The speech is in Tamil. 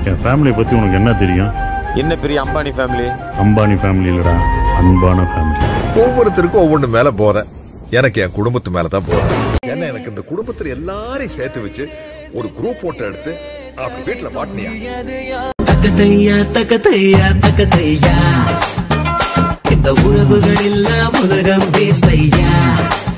என் ஃபேமிலியை பத்தி உனக்கு என்ன தெரியும்? என்ன பெரிய அம்பானி ஃபேமிலி? அம்பானி ஃபேமிலி இல்லடா, அன்பான ஃபேமிலி. ஒவ்வொருத்தருக்கும் ஒவ்வொன்று மேல போறேன். எனக்கு என் குடும்பத்து மேலதான் போறேன். ஏன்னா எனக்கு இந்த குடும்பத்துல எல்லாரையும் சேர்த்து வச்சு ஒரு குரூப் போட்டோ எடுத்து அப்படி வீட்டுல மாட்டினியா? தக்கத்தையா தக்கத்தையா தக்கத்தையா, இந்த உறவுகள் எல்லாம் உலகம் வேஸ்ட் ஐயா.